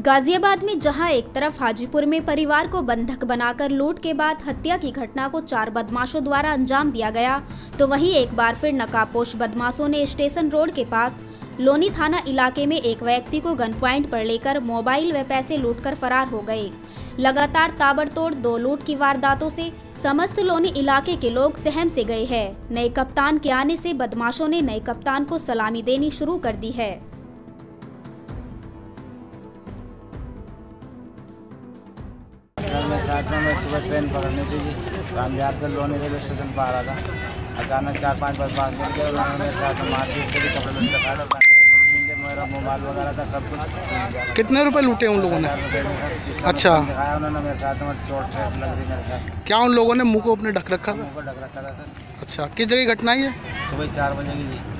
गाजियाबाद में जहां एक तरफ हाजीपुर में परिवार को बंधक बनाकर लूट के बाद हत्या की घटना को 4 बदमाशों द्वारा अंजाम दिया गया, तो वहीं एक बार फिर नकाबपोश बदमाशों ने स्टेशन रोड के पास लोनी थाना इलाके में एक व्यक्ति को गन पॉइंट पर लेकर मोबाइल व पैसे लूटकर फरार हो गए। लगातार ताबड़तोड़ 2 लूट की वारदातों से समस्त लोनी इलाके के लोग सहम से गए हैं। नए कप्तान के आने से बदमाशों ने नए कप्तान को सलामी देनी शुरू कर दी है। मैं साथ में सुबह ट्रेन पकड़नी थी रामबिहार से लोनी रेलवे स्टेशन पर आ रहा था। अचानक 4-5 बदमाश मिल गए। उन्होंने मेरे साथ में मारपीट करी, कपड़े लत्ते काट और मेरा मोबाइल वगैरह था, सब कुछ। कितने रुपए लूटे उन लोगों ने? अच्छा, उन्होंने मेरे साथ में चोट लग रही मेरे साथ। क्या उन लोगों ने मुंह को अपने ढक रखा था? मुंह को ढक रखा था सर। अच्छा, किस जगह घटना है ये? सुबह 4 बजे की।